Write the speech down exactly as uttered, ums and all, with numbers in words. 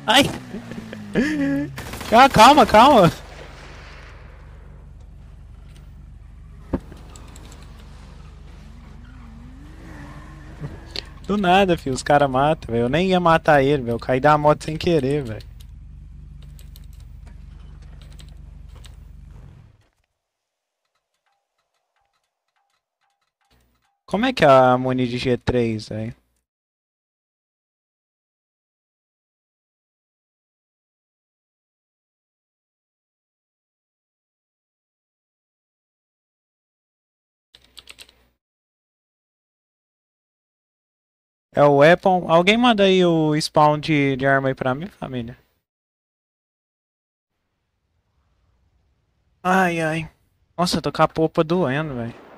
Ai! Ah, calma, calma! Do nada, filho, os caras matam, velho. Eu nem ia matar ele, velho. Eu caí da moto sem querer, velho. Como é que é a Muni de G três, velho? É o weapon. Alguém manda aí o spawn de, de arma aí pra mim, família? Ai, ai. Nossa, eu tô com a popa doendo, velho.